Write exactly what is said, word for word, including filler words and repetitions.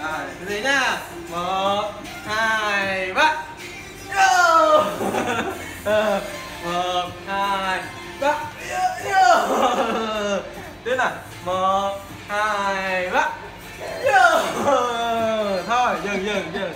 Rồi, từ từ nhá. Một, hai, ba. Yo. Một, hai, ba. Yo, yo. Tiếp nào. Một, hai, ba. Yo. Thôi, dừng, dừng, dừng.